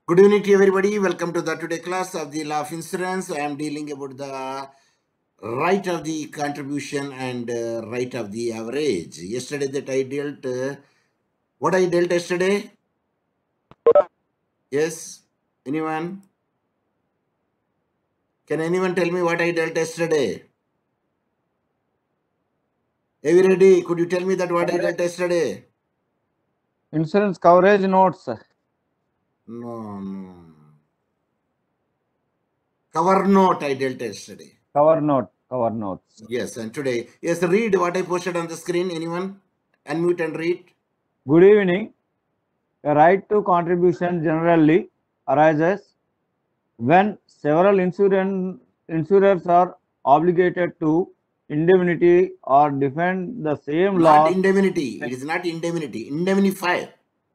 Good evening to everybody. Welcome to the today class of the law of insurance. I am dealing about the right of the contribution and right of the average. Yesterday that I dealt, what I dealt yesterday? Yes? Anyone? Can anyone tell me what I dealt yesterday? Everybody, could you tell me that what I dealt yesterday? Insurance coverage notes. No. Cover note I dealt yesterday. Cover notes. Yes, and today. Yes, read what I posted on the screen. Anyone? Unmute and read. Good evening. A right to contribution generally arises when several insurers are obligated to indemnity or defend the same Not loss. indemnity. It is not indemnity. Indemnify.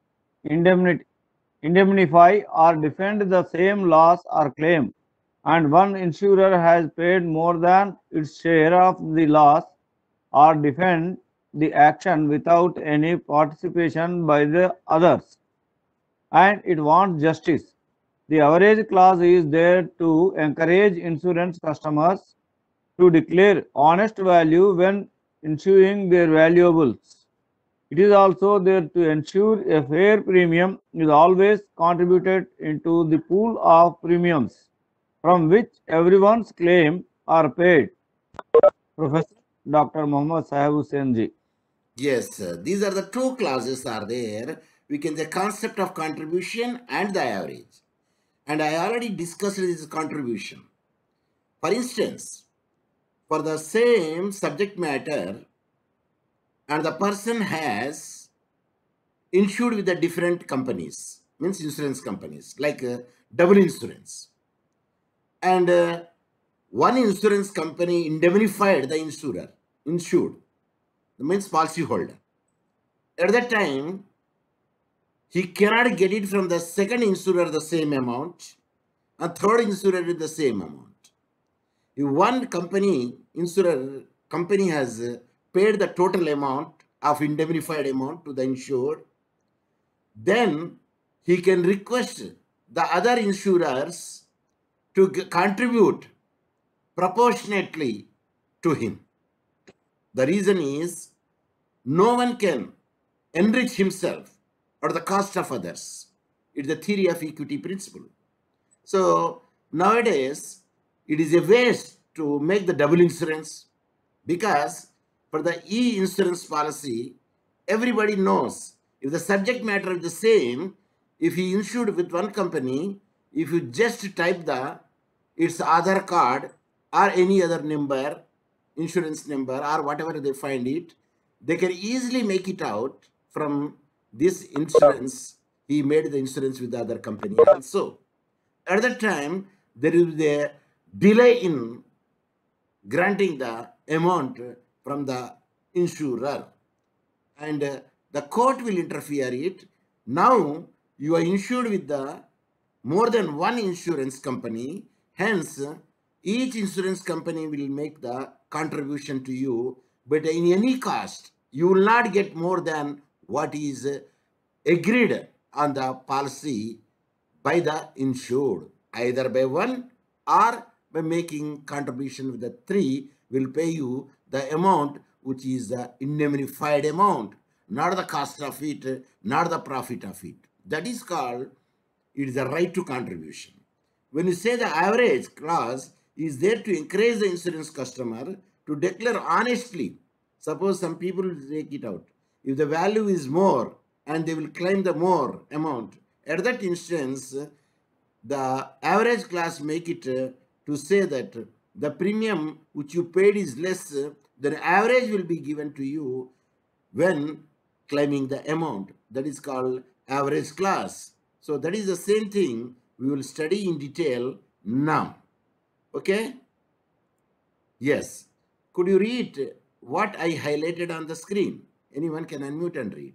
Indemnify or defend the same loss or claim, and one insurer has paid more than its share of the loss or defend the action without any participation by the others, and it wants justice. The average clause is there to encourage insurance customers to declare honest value when insuring their valuables. It is also there to ensure a fair premium is always contributed into the pool of premiums from which everyone's claim are paid. Professor Dr. Mohammad Sahib Hussain ji. Yes, these are the two clauses are there. We can the concept of contribution and the average. And I already discussed this contribution. For instance, for the same subject matter, and the person has insured with the different companies, means insurance companies, like double insurance. And one insurance company indemnified the insured, means policyholder. At that time, he cannot get it from the second insurer the same amount, and third insurer with the same amount. If one insurer company has paid the total amount of indemnified amount to the insured, then he can request the other insurers to contribute proportionately to him. The reason is no one can enrich himself at the cost of others. It's the theory of equity principle. So nowadays, it is a waste to make the double insurance, because for the e-insurance policy, everybody knows if the subject matter is the same, if he insured with one company, if you just type its Aadhaar card or any other number, insurance number or whatever they find it, they can easily make it out from this insurance. He made the insurance with the other company also. At that time, there is a delay in granting the amount from the insurer, and the court will interfere it. Now you are insured with the more than one insurance company, hence each insurance company will make the contribution to you, but in any cost you will not get more than what is agreed on the policy by the insured, either by one or by making contribution with the three will pay you the amount which is the indemnified amount, not the cost of it, not the profit of it. That is called, it is a right to contribution. When you say the average clause is there to encourage the insurance customer to declare honestly, suppose some people will take it out. If the value is more and they will claim the more amount, at that instance, the average class make it to say that the premium which you paid is less, then average will be given to you when claiming the amount. That is called average class. So that is the same thing we will study in detail now. Okay? Yes. Could you read what I highlighted on the screen? Anyone can unmute and read.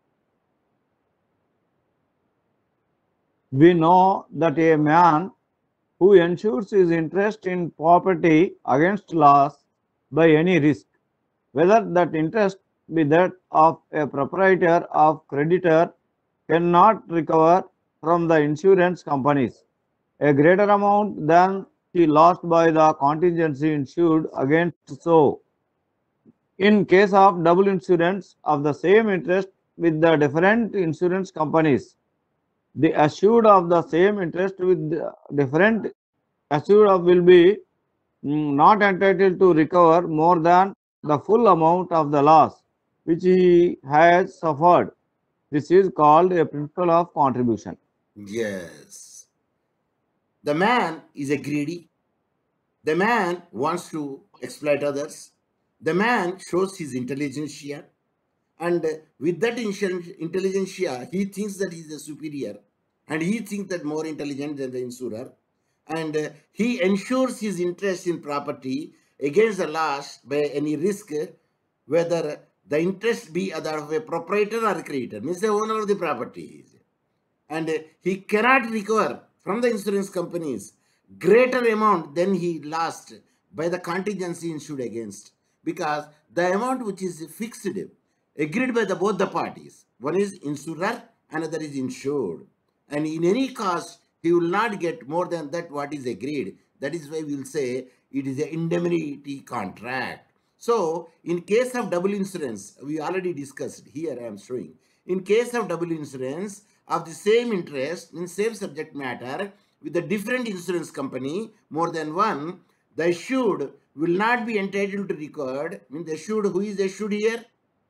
We know that a man who ensures his interest in property against loss by any risk, whether that interest be that of a proprietor or creditor, cannot recover from the insurance companies, a greater amount than she lost by the contingency insured against. So, in case of double insurance of the same interest with the different insurance companies, the assured of the same interest with the different assured of will be not entitled to recover more than the full amount of the loss which he has suffered. This is called a principle of contribution. Yes. The man is a greedy. The man wants to exploit others. The man shows his intelligentsia. And with that intelligentsia, he thinks that he is a superior. And he thinks that more intelligent than the insurer. And he ensures his interest in property against the loss by any risk, whether the interest be that of a proprietor or a creditor, means the owner of the property. And he cannot recover from the insurance companies greater amount than he lost by the contingency insured against, because the amount which is fixed agreed by both the parties, one is insurer, another is insured, and in any cost he will not get more than that what is agreed. That is why we will say it is an indemnity contract. So in case of double insurance, we already discussed, here I am showing, in case of double insurance of the same interest in same subject matter with a different insurance company, more than one, the assured will not be entitled to record. I mean, the assured, who is assured here?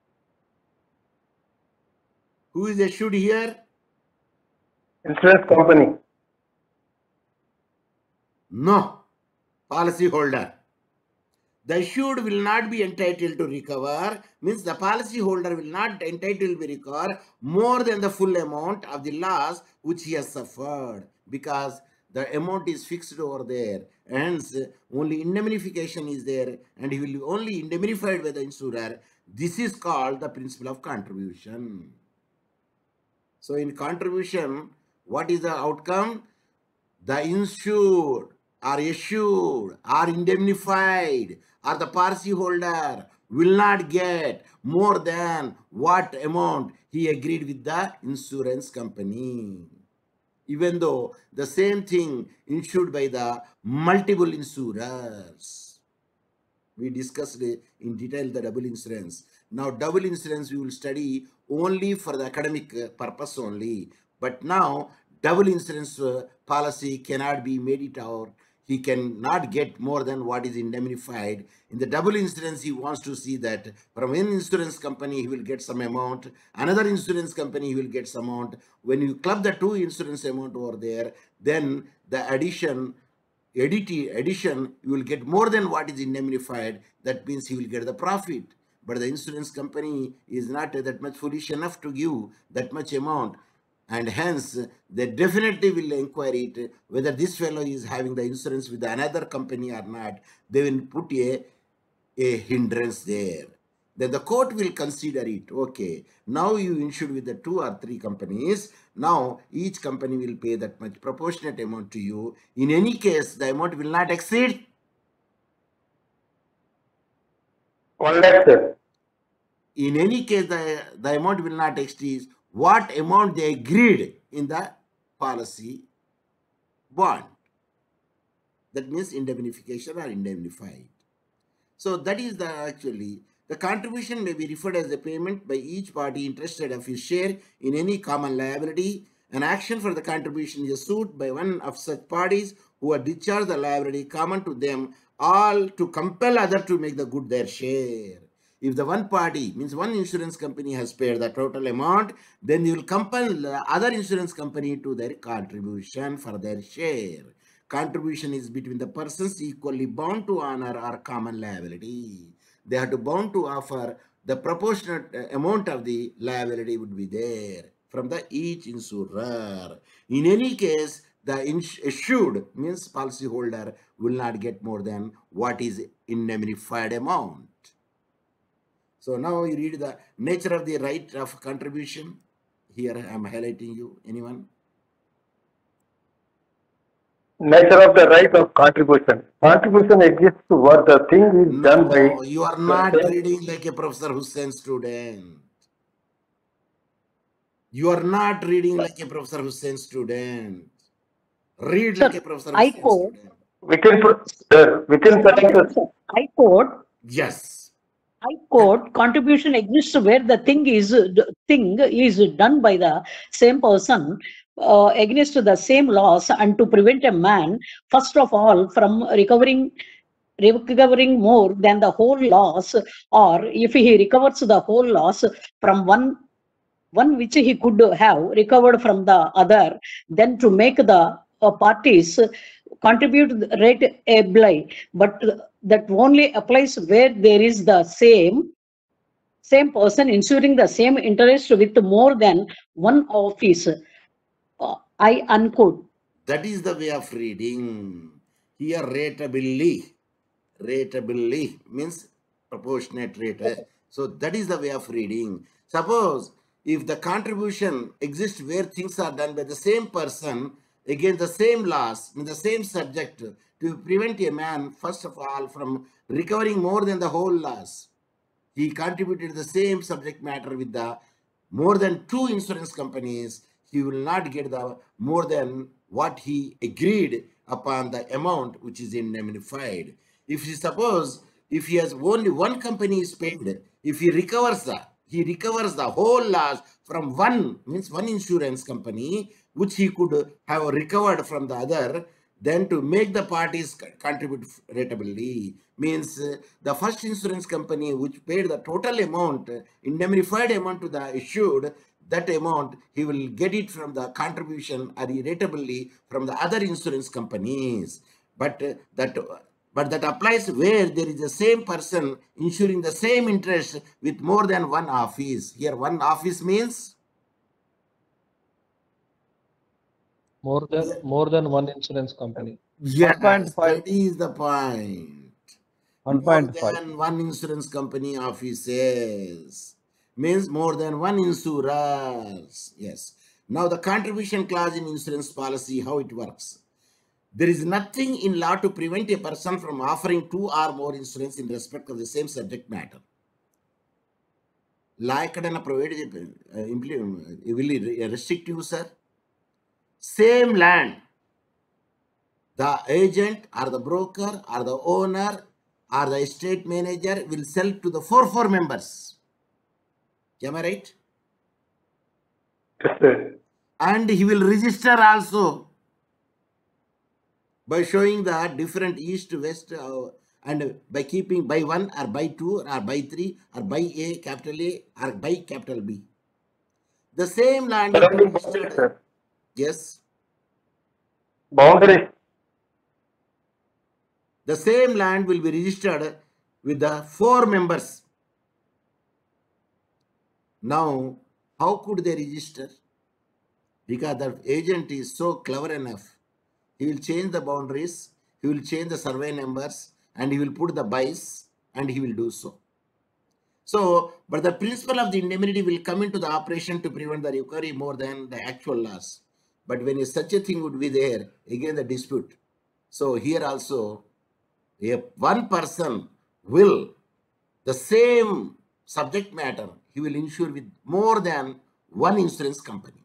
Who is assured here? Insurance company. No, policy holder. The assured will not be entitled to recover, means the policy holder will not entitled to recover more than the full amount of the loss which he has suffered, because the amount is fixed over there. Hence, only indemnification is there, and he will be only indemnified by the insurer. This is called the principle of contribution. So in contribution, what is the outcome? The insured or assured or indemnified or the policy holder will not get more than what amount he agreed with the insurance company, even though the same thing insured by the multiple insurers. We discussed in detail the double insurance. Now double insurance we will study only for the academic purpose only, but now double insurance policy cannot be made it out. He cannot get more than what is indemnified. In the double insurance, he wants to see that from one insurance company, he will get some amount. Another insurance company, he will get some amount. When you club the two insurance amount over there, then the addition, you will get more than what is indemnified. That means he will get the profit. But the insurance company is not that much foolish enough to give that much amount. And hence, they definitely will inquire it whether this fellow is having the insurance with another company or not. They will put a hindrance there. Then the court will consider it. Okay, now you insured with the 2 or 3 companies. Now each company will pay that much proportionate amount to you. In any case, the amount will not exceed 1 lakh, sir. In any case, the amount will not exceed what amount they agreed in the policy bond. That means indemnification or indemnified. So that is actually the contribution may be referred as a payment by each party interested of his share in any common liability. An action for the contribution is a suit by one of such parties who have discharged the liability common to them all to compel other to make the good their share. If the one party, means one insurance company, has paid the total amount, then they will compel the other insurance company to their contribution for their share. Contribution is between the persons equally bound to honor or common liability. They are to bound to offer the proportionate amount of the liability would be there from the each insurer. In any case, the issued, means policyholder, will not get more than what is indemnified amount. So now you read the nature of the right of contribution. Here I am highlighting you. Anyone? Nature of the right of contribution. Contribution exists what the thing is done by. No, you are not reading like a Professor Hussain student. You are not reading like a Professor Hussain student. Read like Sir, a Professor I Hussain quote, student. Within sentences. I quote, Yes. I quote, contribution exists where the thing is done by the same person against the same laws, and to prevent a man, first of all, from recovering more than the whole loss, or if he recovers the whole loss from one which he could have recovered from the other, then to make the parties contribute rateably, but that only applies where there is the same person ensuring the same interest with more than one office. I unquote. That is the way of reading. Here, rateably. Rateably means proportionate rate. So that is the way of reading. Suppose if the contribution exists where things are done by the same person against the same laws in the same subject to prevent a man, first of all, from recovering more than the whole loss. He contributed the same subject matter with the more than two insurance companies. He will not get the more than what he agreed upon the amount which is indemnified. If he suppose if he has only one company is paid, if he recovers the whole loss from one, means one insurance company which he could have recovered from the other, then to make the parties contribute ratably means the first insurance company which paid the total amount, indemnified amount to the issued, that amount he will get it from the contribution or ratably from the other insurance companies. But that applies where there is the same person insuring the same interest with more than one office. Here one office means More than one insurance company. yes, 1.5. that is the point. More 1.5. than one insurance company offices means more than one insurers. Yes. Now the contribution clause in insurance policy, how it works. There is nothing in law to prevent a person from offering two or more insurance in respect of the same subject matter. Law ekkadana provide will restrict you, sir. Same land, the agent or the broker or the owner or the estate manager will sell to the four members. Am I right? Yes, sir. And he will register also by showing the different east, west, and by keeping by 1 or by 2 or by 3 or by A or by capital B. The same land will be registered. Sir. Yes. Boundaries. The same land will be registered with the 4 members. Now, how could they register? Because the agent is so clever enough. He will change the boundaries, he will change the survey numbers, and he will put the buys, and he will do so. So, but the principle of the indemnity will come into the operation to prevent the recovery more than the actual loss. But when such a thing would be there, again the dispute. So here also, if one person will, the same subject matter, he will insure with more than one insurance company.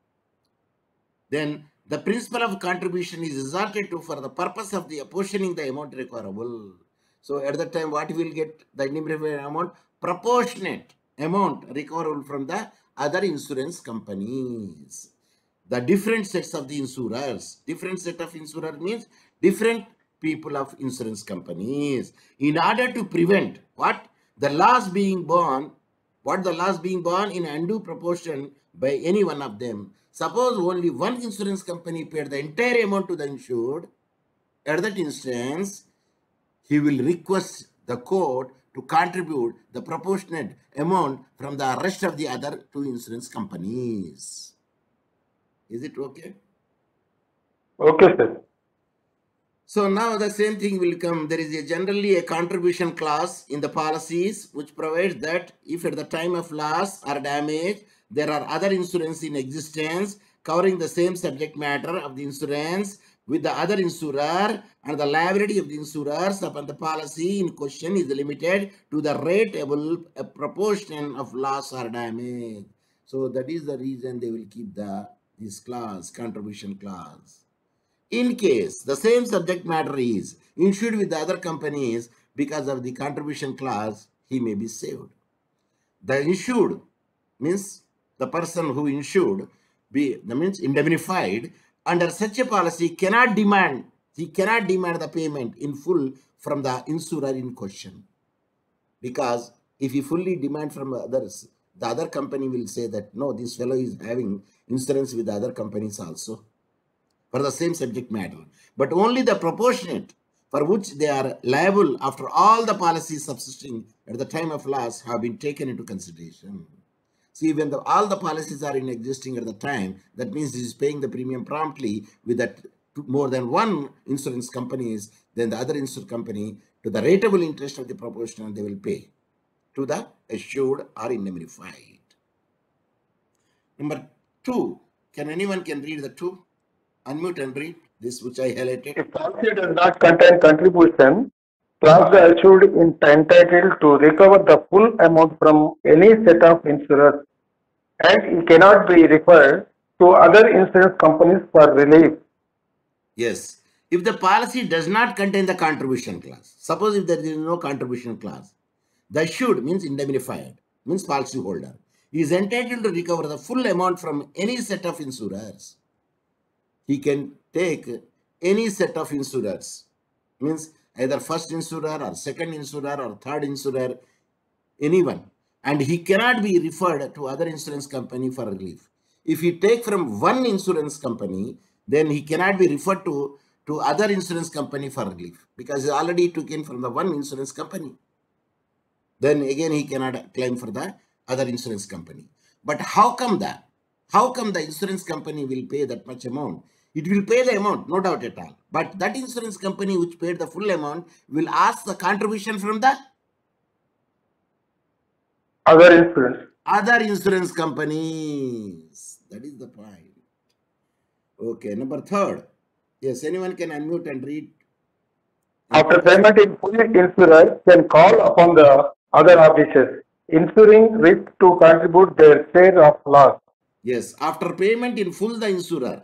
Then the principle of contribution is resorted to for the purpose of the apportioning the amount recoverable. So at that time, what will get the indemnified amount? Proportionate amount recoverable from the other insurance companies. The different sets of the insurers. Different set of insurers means different people of insurance companies. In order to prevent what? The loss being borne, in undue proportion by any one of them. Suppose only one insurance company paid the entire amount to the insured. At that instance, he will request the court to contribute the proportionate amount from the rest of the other two insurance companies. Is it okay? Okay, sir. So now the same thing will come. There is generally a contribution clause in the policies which provides that if at the time of loss or damage, there are other insurance in existence covering the same subject matter of the insurance with the other insurer, and the liability of the insurers upon the policy in question is limited to the rateable proportion of loss or damage. So that is the reason they will keep this clause, contribution clause. In case the same subject matter is insured with the other companies, because of the contribution clause, he may be saved. The insured means the person who insured, means indemnified under such a policy cannot demand the payment in full from the insurer in question, because if he fully demand from others, the other company will say that no, this fellow is having insurance with the other companies also for the same subject matter, but only the proportionate for which they are liable after all the policies subsisting at the time of loss have been taken into consideration. See, when all the policies are in existing at the time, that means he is paying the premium promptly with that more than one insurance companies, then the other insurance company, to the rateable interest of the proportional, they will pay to the assured or indemnified. Number 2, can anyone read the 2? Unmute and read this which I highlighted. If policy does not contain contribution, clause the assured is entitled to recover the full amount from any set of insurers, and it cannot be referred to other insurance companies for relief. Yes. If the policy does not contain the contribution clause, suppose if there is no contribution clause, the assured means indemnified, means policy holder, is entitled to recover the full amount from any set of insurers. He can take any set of insurers, means either first insurer or second insurer or third insurer, anyone, and he cannot be referred to other insurance company for relief. If he take from one insurance company, then he cannot be referred to other insurance company for relief, because he already took in from the one insurance company. Then again he cannot claim for the other insurance company. But how come the insurance company will pay that much amount? It will pay the amount, no doubt at all. But that insurance company which paid the full amount will ask the contribution from the other insurance companies. That is the point. Okay, number 3. Yes, anyone can unmute and read. After payment in full, insurer can call upon the other officers, insuring risk to contribute their share of loss. Yes, after payment in full, the insurer,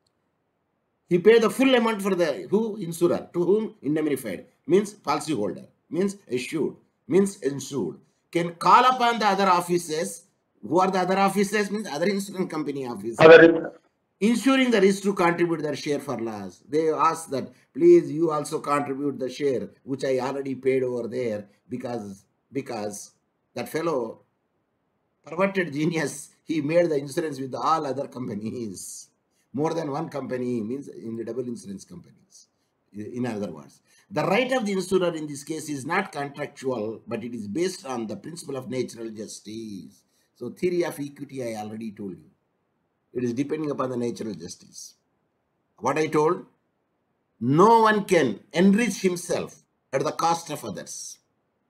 he paid the full amount for the insurer, to whom indemnified, means policy holder, means assured, means insured, can call upon the other officers. Who are the other officers? Means other insurance company officers. Insuring the risk to contribute their share for loss. They ask that, please, you also contribute the share, which I already paid over there, because that fellow, perverted genius, he made the insurance with all other companies. More than one company, means in the double insurance companies. In other words, the right of the insurer in this case is not contractual, but it is based on the principle of natural justice. So theory of equity, I already told you. It is depending upon the natural justice. What I told, no one can enrich himself at the cost of others.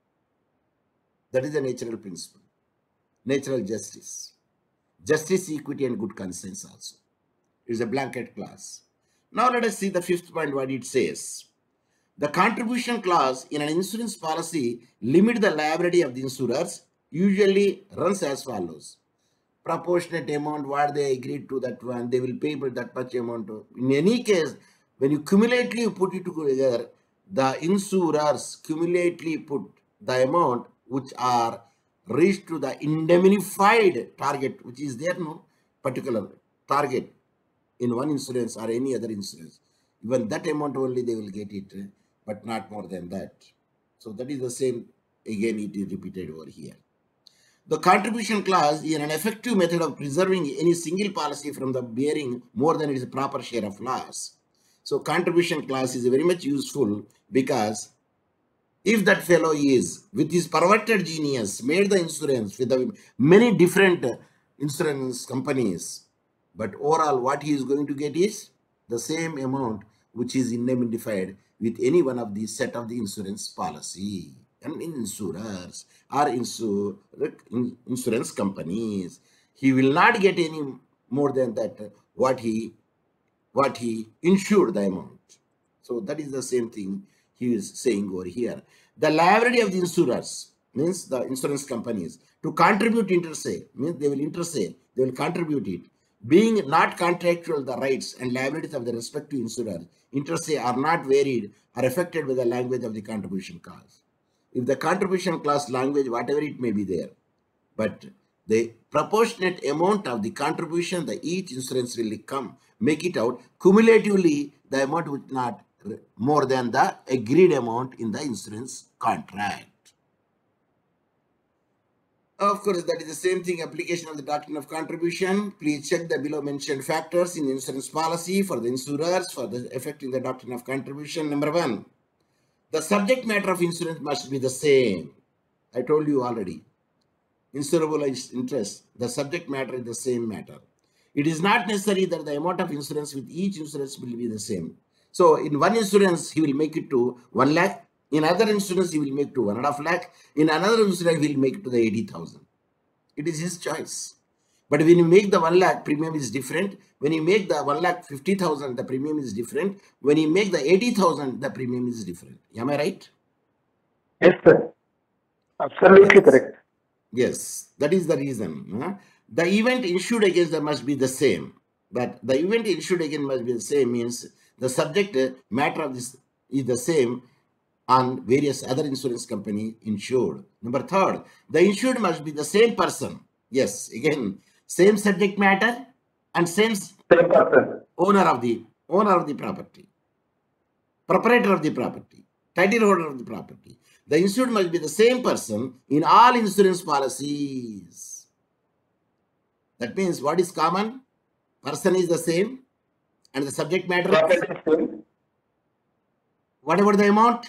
That is a natural principle. Natural justice. Justice, equity, and good conscience also. It is a blanket clause. Now let us see the 5th point, what it says. The contribution clause in an insurance policy limit the liability of the insurers, usually runs as follows. Proportionate amount, what they agreed to, that one, they will pay for that much amount. In any case, when you cumulatively put it together, the insurers cumulatively put the amount which are reached to the indemnified target, which is there no particular target in one insurance or any other insurance. Even that amount only they will get it, but not more than that. So that is the same, again it is repeated over here. The contribution clause is an effective method of preserving any single policy from the bearing more than its proper share of loss. So contribution clause is very much useful, because if that fellow is, with his perverted genius, made the insurance with the many different insurance companies, but overall what he is going to get is the same amount which is indemnified with any one of these set of the insurance policy. And insurers or insurance companies, he will not get any more than that what he insured the amount. So that is the same thing he is saying over here. The liability of the insurers means the insurance companies, to contribute inter se, means they will inter se, they will contribute it. Being not contractual, the rights and liabilities of the respective insurer inter se are not varied or affected by the language of the contribution clause. If the contribution clause language, whatever it may be there, but the proportionate amount of the contribution the each insurance will come, make it out, cumulatively the amount would not more than the agreed amount in the insurance contract. Of course, that is the same thing, application of the doctrine of contribution. Please check the below mentioned factors in insurance policy for the insurers for the affecting the doctrine of contribution. Number one, the subject matter of insurance must be the same. I told you already. Insurable interest, the subject matter is the same matter. It is not necessary that the amount of insurance with each insurance will be the same. So in one insurance, he will make it to 1 lakh. In other insurance, he will make to 1.5 lakh. In another insurance, he will make it to the 80,000. It is his choice. But when you make the 1 lakh, premium is different. When you make the 1,50,000, the premium is different. When you make the 80,000, the premium is different. Am I right? Yes, sir. Absolutely correct. Yes, that is the reason. The event issued against them must be the same. But the event issued against must be the same means the subject matter of this is the same on various other insurance company insured. Number third, the insured must be the same person. Yes, again, same subject matter and same person. owner of the property, proprietor of the property, title holder of the property. The insured must be the same person in all insurance policies. That means what is common? Person is the same and the subject matter. What about the amount?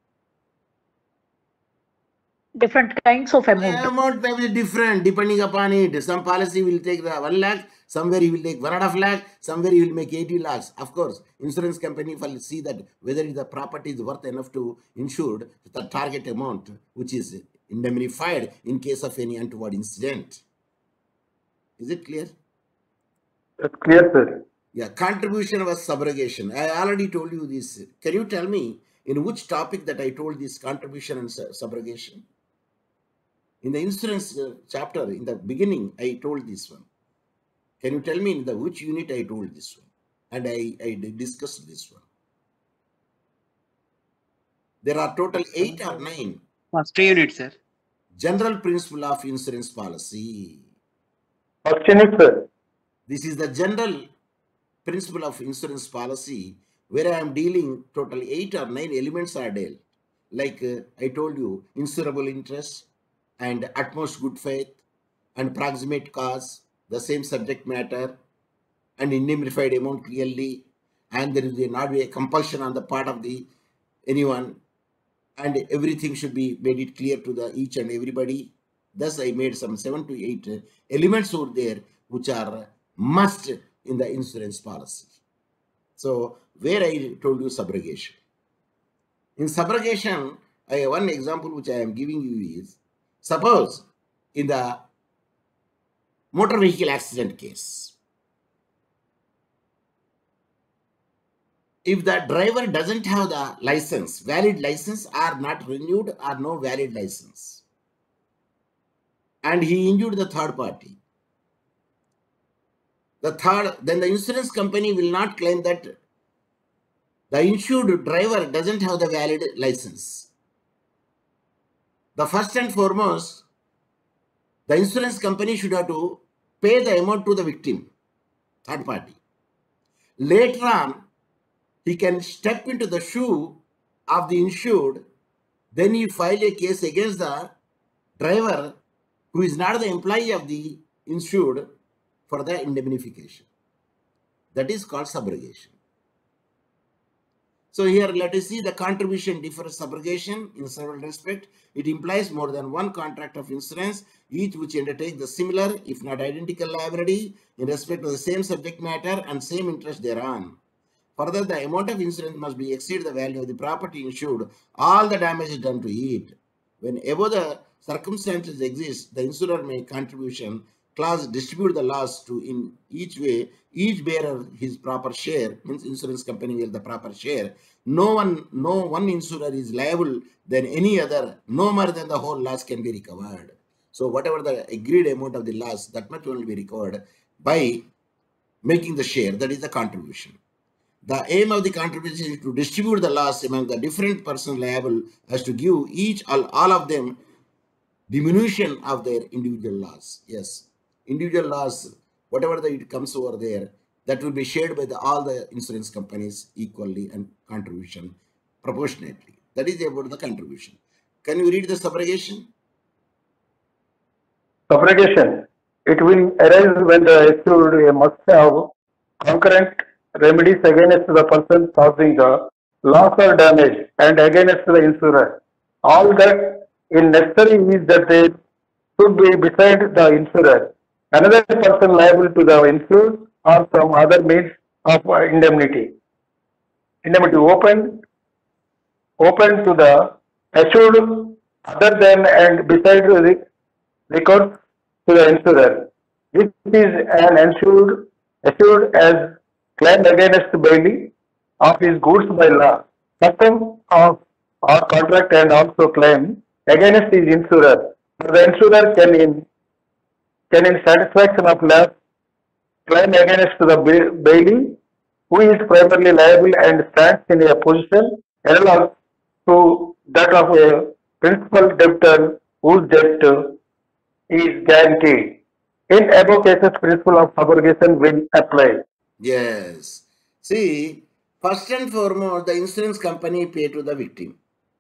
Different kinds of amount. Amount may be different depending upon it. Some policy will take the 1 lakh, somewhere he will take 1.5 lakh, somewhere he will make 80 lakhs. Of course, insurance company will see that whether the property is worth enough to insure the target amount, which is indemnified in case of any untoward incident. Is it clear? That's clear, sir. Yeah, contribution was subrogation. I already told you this. Can you tell me in which topic that I told this contribution and subrogation? In the insurance chapter, in the beginning, I told this one. Can you tell me in the which unit I told this one? And I discussed this one. There are total 8 or 9. First unit, sir. General principle of insurance policy. First unit, sir. This is the general principle of insurance policy where I am dealing total 8 or 9 elements are dealt. Like I told you, insurable interest and utmost good faith and proximate cause, the same subject matter and indemnified amount clearly, and there is not be a compulsion on the part of the anyone, and everything should be made it clear to the each and everybody. Thus I made some 7 to 8 elements over there which are must in the insurance policy. So where I told you subrogation. In subrogation, I have one example which I am giving you is, suppose in the motor vehicle accident case, if the driver doesn't have the license, valid license or not renewed or no valid license, and he injured the third party, then the insurance company will not claim that the insured driver doesn't have the valid license. The first and foremost, the insurance company should have to pay the amount to the victim, third party. Later on, he can step into the shoe of the insured, then he file a case against the driver who is not the employee of the insured for the indemnification. That is called subrogation. So here let us see the contribution differs subrogation in several respects. It implies more than one contract of insurance, each which undertakes the similar, if not identical liability in respect of the same subject matter and same interest thereon. Further, the amount of insurance must be exceed the value of the property insured, all the damage done to it. When above the circumstances exist, the insurer may contribution clause distribute the loss to in each way, each bearer his proper share, means insurance company will the proper share. No one insurer is liable than any other, no more than the whole loss can be recovered. So whatever the agreed amount of the loss, that much will be recovered by making the share, that is the contribution. The aim of the contribution is to distribute the loss among the different persons liable as to give each all of them diminution of their individual loss. Yes, individual loss, whatever it comes over there, that will be shared by all the insurance companies equally and contribution proportionately. That is about the contribution. Can you read the subrogation? Subrogation. It will arise when the assured must have concurrent remedies against the person causing the loss or damage and against the insurer. All that is necessary is that they should be beside the insurer, another person liable to the insured or some other means of indemnity. Indemnity open to the assured other than and beside the recourse to the insurer. This is an assured as claimed against bailey of his goods by law, custom of or contract, and also claim against his insurer. The insurer can in satisfaction of loss claim against the bailey, who is primarily liable and stands in a position analogous to that of a principal debtor whose debt is guaranteed. In above cases, principle of subrogation will apply. Yes. See, first and foremost, the insurance company pay to the victim.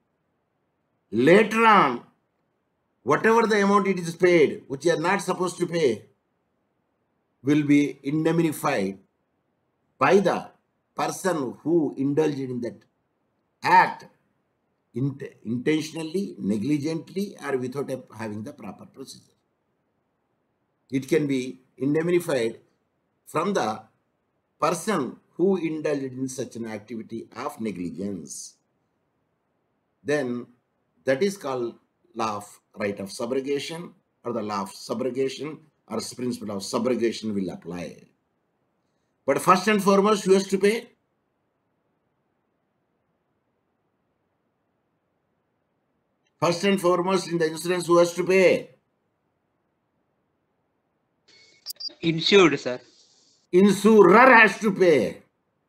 Later on, whatever the amount it is paid, which you are not supposed to pay, will be indemnified by the person who indulged in that act intentionally, negligently, or without having the proper procedure. It can be indemnified from the person who indulged in such an activity of negligence. Then that is called law of right of subrogation, or the law of subrogation, or principle of subrogation will apply. But first and foremost, who has to pay? First and foremost, in the insurance, who has to pay? Insured, sir. Insurer has to pay.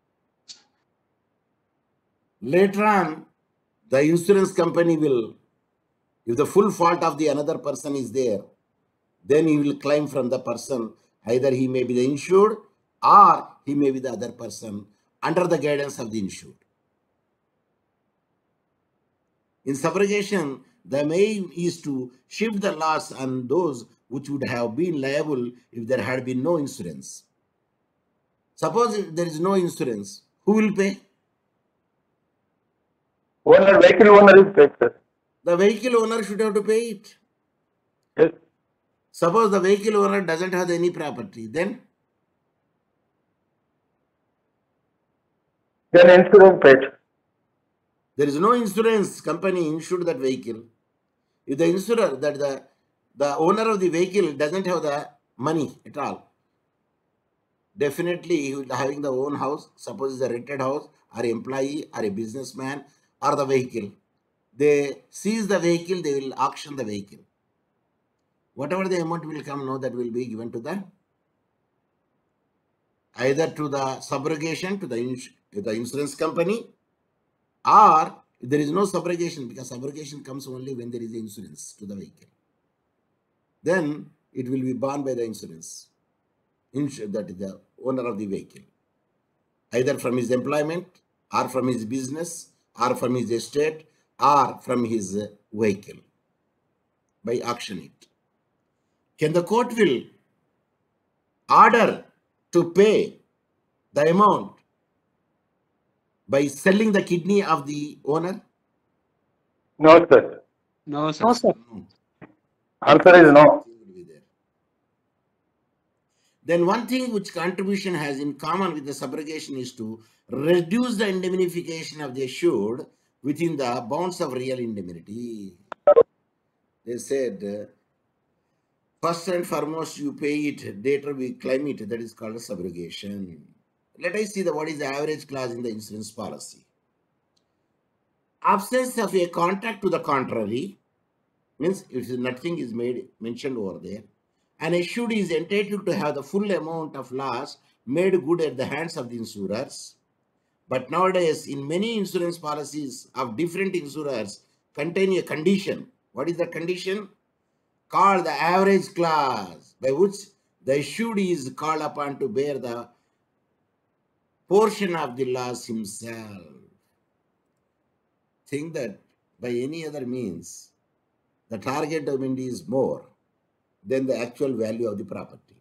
Later on, the insurance company will, if the full fault of the another person is there, then he will claim from the person, either he may be the insured or he may be the other person under the guidance of the insured. In subrogation, the aim is to shift the loss on those which would have been liable if there had been no insurance. Suppose if there is no insurance, who will pay? Vehicle owner is paid, sir. The vehicle owner should have to pay it. Yes. Suppose the vehicle owner doesn't have any property, then Insurance paid. there is no insurance company insured that vehicle. If the insurer, that the owner of the vehicle doesn't have the money at all, definitely he will be having the own house. Suppose it's a rented house, or employee, or a businessman, or the vehicle. They seize the vehicle, they will auction the vehicle. Whatever the amount will come, no, that will be given to the either to the subrogation to the insurance company, or if there is no subrogation, because subrogation comes only when there is insurance to the vehicle, then it will be borne by the insurance, that is the owner of the vehicle, either from his employment, or from his business, or from his estate, or from his vehicle, by auction it. Can the court will order to pay the amount by selling the kidney of the owner? No, sir. No, sir. No, sir. Answer is no. Then one thing which contribution has in common with the subrogation is to reduce the indemnification of the assured within the bounds of real indemnity. They said First and foremost, you pay it, later we claim it. That is called subrogation. Let us see what is the average clause in the insurance policy. Absence of a contract to the contrary means if nothing is mentioned over there, an issued is entitled to have the full amount of loss made good at the hands of the insurers. But nowadays, in many insurance policies of different insurers contain a condition. What is the condition? Called the average clause, by which the issued is called upon to bear the portion of the loss himself. Think that by any other means, the target amount is more than the actual value of the property.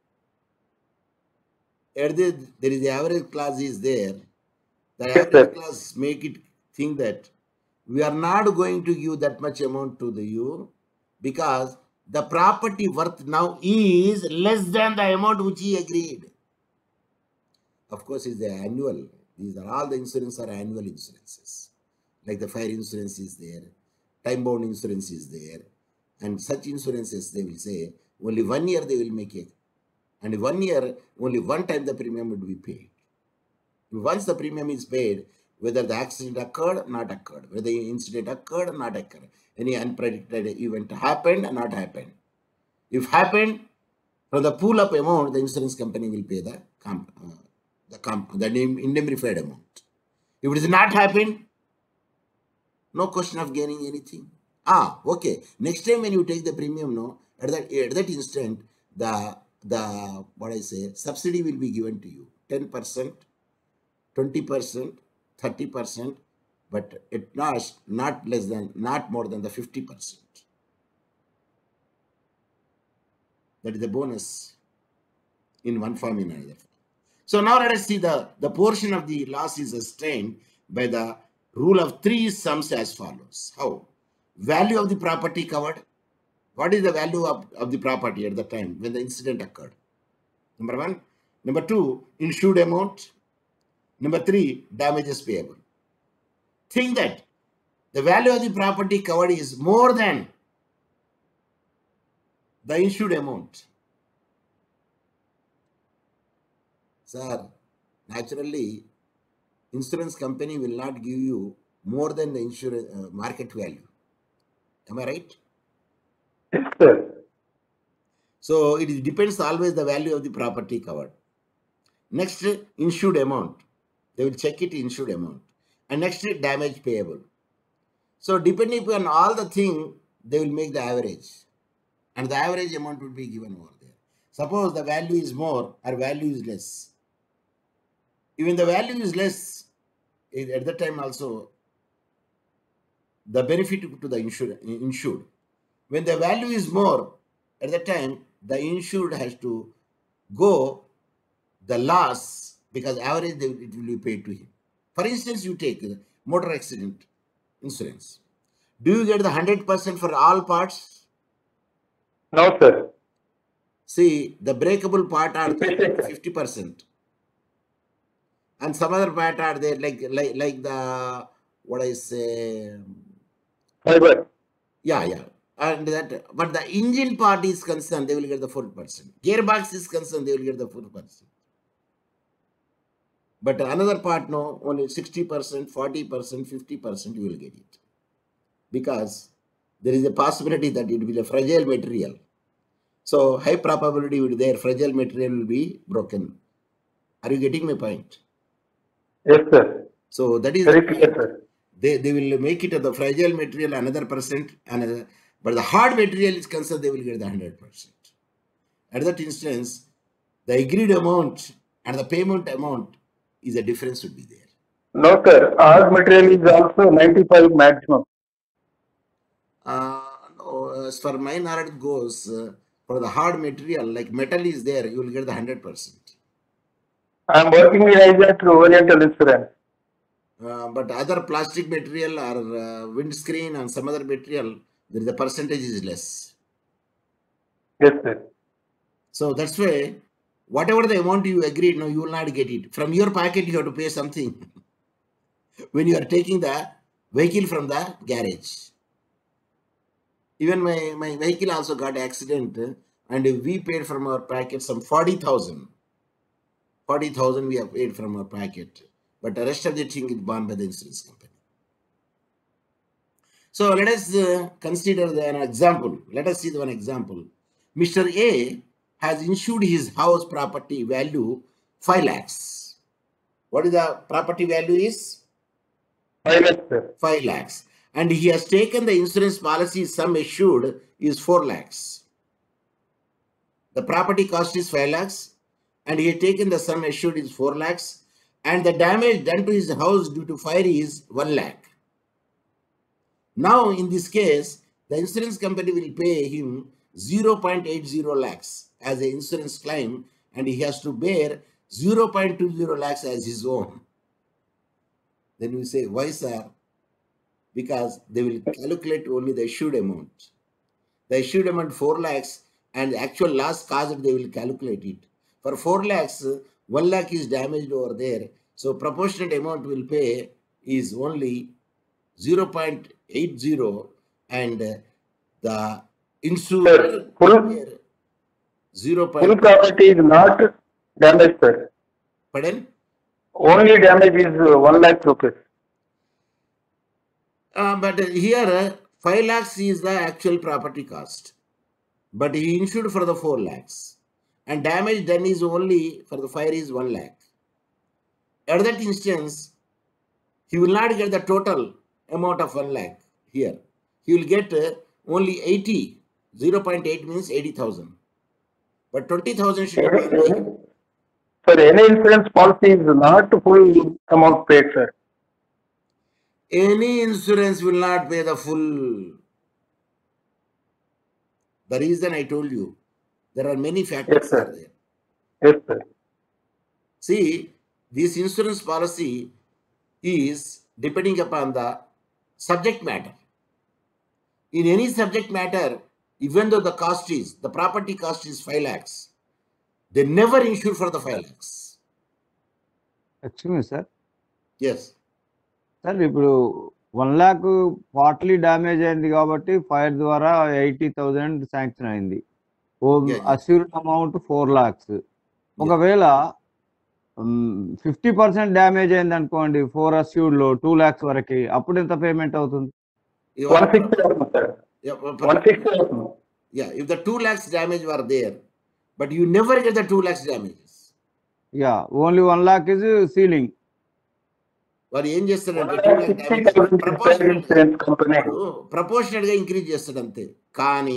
There is the average clause is there. The Yes, average sir. clause make it think that we are not going to give that much amount to you because the property worth now is less than the amount which he agreed. Of course, it's the annual. These are all the insurance are annual insurances. Like the fire insurance is there, time-bound insurance is there, and such insurances they will say only 1 year they will make it, and 1 year only one time the premium would be paid. Once the premium is paid, whether the accident occurred, not occurred, whether the incident occurred, not occurred, any unpredicted event happened, not happened. If happened, from the pool of amount, the insurance company will pay the indemnified amount. If it is not happened, no question of gaining anything. Okay. Next time when you take the premium, no, at that instant, the what I say, subsidy will be given to you. 10%, 20%, 30%, but it not more than the 50%. That is the bonus in one form in another. So now let us see the portion of the loss is sustained by the rule of three sums as follows. How? Value of the property covered. What is the value of the property at the time when the incident occurred? Number one. Number two, insured amount. Number three, damages payable. Think that the value of the property covered is more than the insured amount. Sir, naturally, insurance company will not give you more than the insurance market value. Am I right? Yes, sir. So it depends always the value of the property covered. Next, insured amount. They will check it insured amount. And next, damage payable. So depending upon all the thing, they will make the average. And the average amount will be given over there. Suppose the value is more or value is less. Even the value is less, at that time also, the benefit to the insured. When the value is more, at that time, the insured has to go the loss because average it will be paid to him. For instance, you take motor accident insurance. Do you get the 100% for all parts? No, sir. See, the breakable part are 50%. And some other part are there like the, what I say, Fiber. yeah. And that, but the engine part is concerned, they will get the 4%. Gearbox is concerned, they will get the 4%. But another part, no, only 60%, 40%, 50%, you will get it. Because there is a possibility that it will be a fragile material. So high probability will be there, fragile material will be broken. Are you getting my point? Yes, sir. So that is Very clear, sir. They will make it the fragile material another percent, another, but the hard material is concerned, they will get the 100%. At that instance, the agreed amount and the payment amount is a difference would be there. No, sir. Hard material is also 95 maximum. No, as far my knowledge goes, for the hard material, like metal is there, you will get the 100%. I am working in agent through Oriental Insurance. But other plastic material or windscreen and some other material, there is a percentage is less. Yes, sir. So that's why whatever the amount you agreed, no, you will not get it. From your pocket, you have to pay something when you are taking the vehicle from the garage. Even my vehicle also got accident and we paid from our packet some 40,000. 40,000 we have paid from our packet, but the rest of the thing is borne by the insurance company. So let us consider an example. Let us see one example. Mr. A has insured his house property value 5 lakhs. What is the property value is? 5 lakhs, sir. 5 lakhs. And he has taken the insurance policy sum assured is 4 lakhs. The property cost is 5 lakhs and he had taken the sum assured is 4 lakhs and the damage done to his house due to fire is 1 lakh. Now, in this case, the insurance company will pay him 0.80 lakhs as an insurance claim and he has to bear 0.20 lakhs as his own. Then we say, why, sir? Because they will calculate only the issued amount. The issued amount 4 lakhs and the actual loss caused, they will calculate it. For 4 lakhs, 1 lakh is damaged over there. So proportionate amount will pay is only 0.80 and the insurer Full 0. property is not damaged, sir. Pardon? Only damage is 1 lakh rupees. But here 5 lakhs is the actual property cost. But he insured for the 4 lakhs. And damage done is only for the fire is 1 lakh. At that instance, he will not get the total amount of 1 lakh here. He will get only 80. 0.8 means 80,000. But 20,000 should be paid. Sir, any insurance policy is not full amount paid, sir. Any insurance will not pay the full. The reason I told you, there are many factors. Yes, sir. Are there. Yes, sir. See, this insurance policy is depending upon the subject matter. In any subject matter, even though the property cost is 5 lakhs, they never insure for the 5 lakhs. Excuse me, sir. Yes. Sir ఇప్పుడు 1 lakh partly damage అయింది కాబట్టి fire ద్వారా 80,000 sanction అయింది. Assured amount 4 lakhs. ఒకవేళ 50% damage అయింది అనుకోండి 4 అస్యూర్డ్ లో 2 lakhs వరకు, అప్పుడు ఎంత పేమెంట్ అవుతుంది? 160,000, sir. 160,000. Yeah, if the 2 lakhs damage were there, but you never get the 2 lakhs damages. Yeah, only 1 lakh is ceiling. వారు ఏం చేస్తాడంటే 160,000 company. ప్రపోర్షనల్ గా ఇంక్రీజ్ చేస్తాడు అంతే. కానీ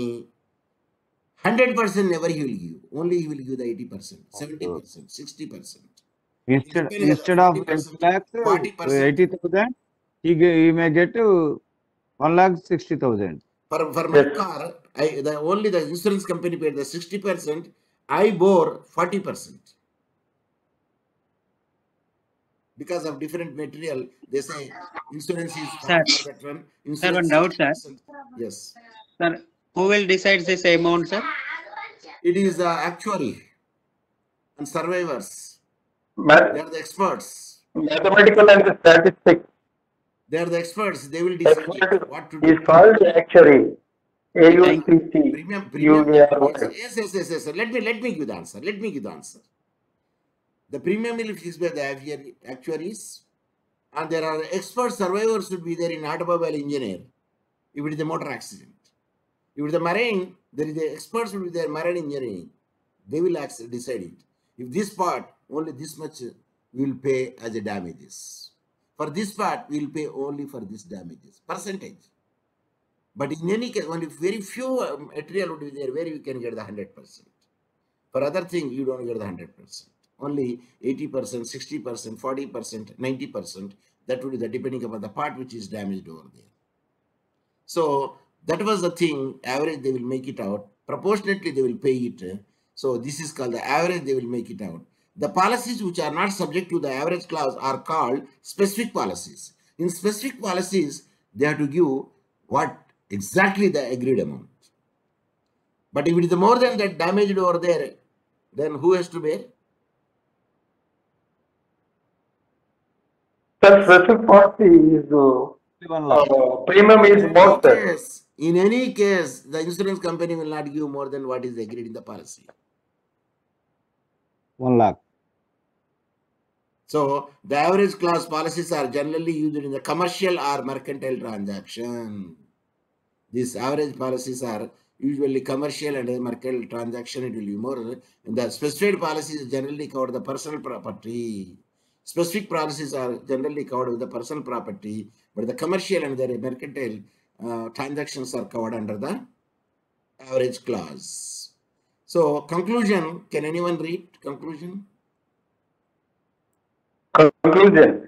100% never he will give. Only he will give the 80%, 70%, 60%. Instead of 8 lakhs, 80,000, he may get 1,60,000. For my car, only the insurance company paid the 60%. I bore 40%. Because of different material, they say insurance is Sir. for that one. Sir, one doubt, sir. Yes. Sir, who will decide this amount, sir? It is the actuary and survivors. Math- They are the experts. Mathematical and statistics. They are the experts. They will decide what to do. Is called actuary. AUCC. Premium. UAR. Yes. Sir. Let me give the answer. The premium will be fixed by the actuaries, and there are expert survivors would be there in automobile engineer. If it is a motor accident, if it is a marine, there is the experts will be there marine engineering. They will decide it. If this part only this much we will pay as a damages. For this part we will pay only for this damages percentage. But in any case, only very few material would be there where you can get the 100%. For other thing you don't get the 100%. Only 80%, 60%, 40%, 90%. That would be the depending upon the part which is damaged over there. So that was the thing. Average they will make it out. Proportionately they will pay it. So this is called the average. They will make it out. The policies which are not subject to the average clause are called specific policies. In specific policies, they have to give what exactly the agreed amount. But if it is more than that damaged over there, then who has to bear? Sir, specific policy is only one loss. premium is more, sir. In any case, the insurance company will not give more than what is agreed in the policy. 1 lakh. So the average class policies are generally used in the commercial or mercantile transaction. These average policies are usually commercial and mercantile transaction. It will be more. The specified policies generally cover the personal property. Specific policies are generally covered with the personal property, but the commercial and the mercantile transactions are covered under the average clause. So conclusion, can anyone read conclusion? Conclusion.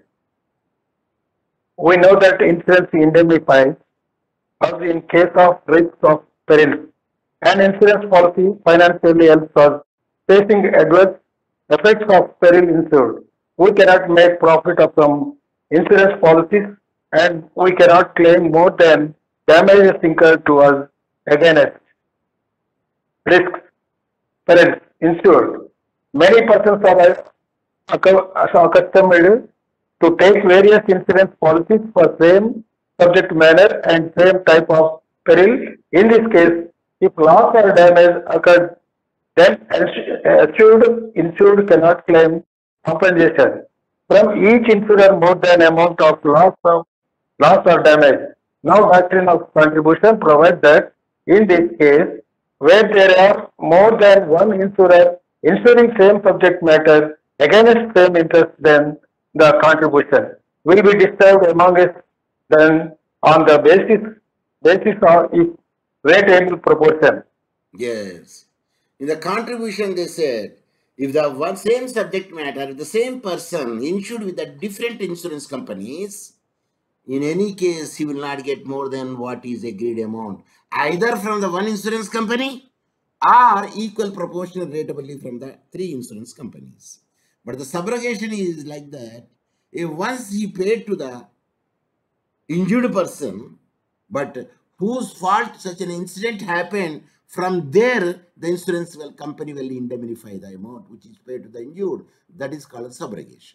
We know that insurance indemnifies us in case of risks of peril. An insurance policy financially helps us facing adverse effects of peril insured. We cannot make profit from insurance policies and we cannot claim more than damages incurred to us against risks, perils insured. Many persons are accustomed to take various insurance policies for same subject matter and same type of peril. In this case, if loss or damage occurred, then insured cannot claim compensation from each insurer more than amount of loss or damage. Now, doctrine of contribution provides that in this case, where there are more than one insurer insuring same subject matter against same interest, then the contribution will be disturbed among us then on the basis of its rate proportion. Yes. In the contribution, they said, if the one same subject matter, the same person insured with the different insurance companies, in any case, he will not get more than what is agreed amount, either from the one insurance company or equal proportional ratably from the three insurance companies. But the subrogation is like that. If once he paid to the injured person, but whose fault such an incident happened, from there the insurance company will indemnify the amount which is paid to the injured. That is called subrogation.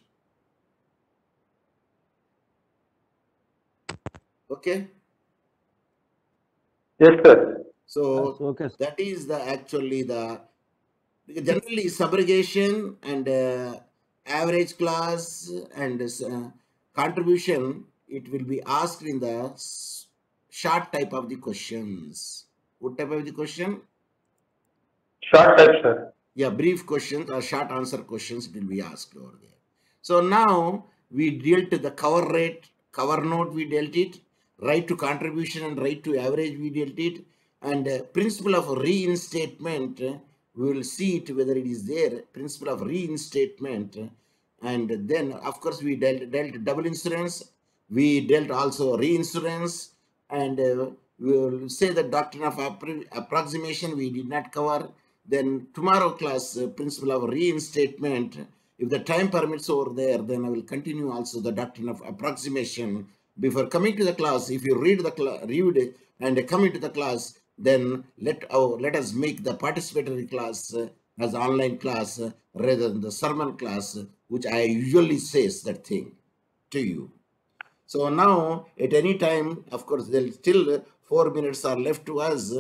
Okay. Yes, sir. So Okay, sir. that is the actually the generally subrogation and average class and contribution. It will be asked in the short type of the questions. What type of the question? Short type, sir. Yeah, brief questions or short answer questions will be asked over there. So now we dealt the cover rate, cover note we dealt it, right to contribution and right to average we dealt it, and principle of reinstatement, we will see it whether it is there, principle of reinstatement, and then of course we dealt double insurance, we dealt also reinsurance, and we will say the doctrine of approximation we did not cover. Then tomorrow class, principle of reinstatement. If the time permits over there, then I will continue also the doctrine of approximation. Before coming to the class, if you read and come into the class, then let us make the participatory class as online class rather than the sermon class, which I usually says that thing to you. So now at any time, of course, there still 4 minutes are left to us.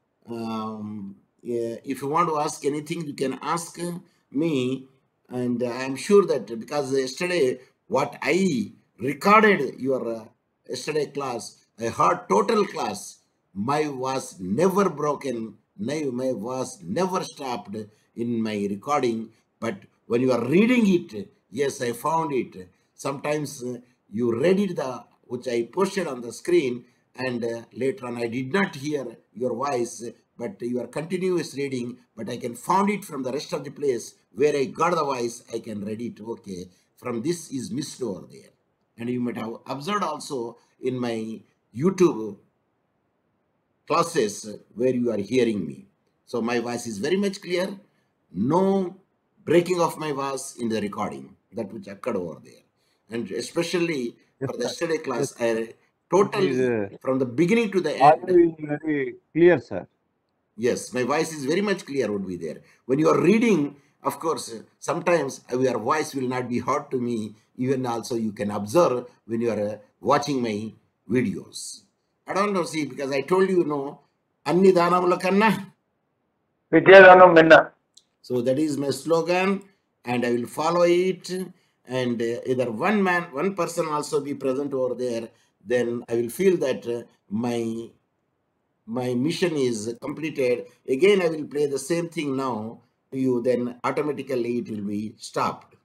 If you want to ask anything, you can ask me, and I'm sure that because yesterday what I recorded your yesterday class, I heard total class, my was never broken, my was never stopped in my recording. But when you are reading it, yes, I found it. Sometimes you read it, which I posted on the screen, and later on I did not hear your voice, but you are continuous reading, but I can found it from the rest of the place where I got the voice, I can read it. Okay, from this is missed over there. And you might have observed also in my YouTube classes where you are hearing me. So my voice is very much clear. No breaking of my voice in the recording, that which occurred over there. And especially Yes, for the sir. yesterday class, Yes, I totally, from the beginning to the audio end, is very clear, sir. yes, my voice is very much clear would be there. When you are reading, of course, sometimes your voice will not be heard to me. Even also you can observe when you are watching my videos. I don't know, see, because I told you, Anni Danamula Kanna. Vidyadanam Minna. So that is my slogan, and I will follow it. And either one person also be present over there, then I will feel that my mission is completed. Again, I will play the same thing now to you, then automatically it will be stopped.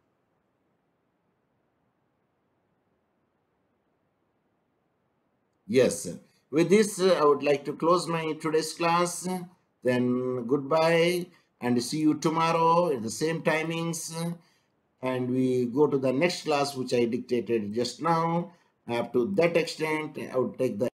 Yes. With this, I would like to close my today's class. Then goodbye and see you tomorrow at the same timings. And we go to the next class, which I dictated just now. Up to that extent, I would take the